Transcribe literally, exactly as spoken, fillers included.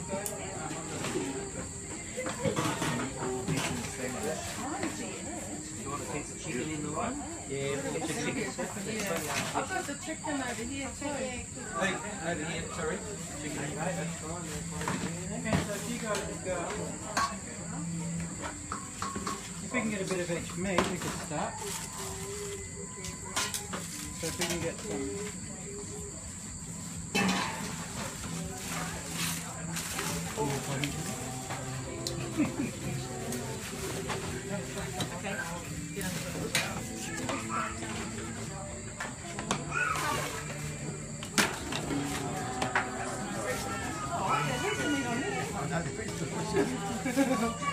Chicken in the one? Yeah, put the chicken. Yeah. I've got the chicken over here too. Hey, over here, sorry. Chicken and bacon, that's fine. Okay, so if you guys would go. If we can get a bit of each meat, we could start. So if we can get some. Oh, yeah, there's the meat on here.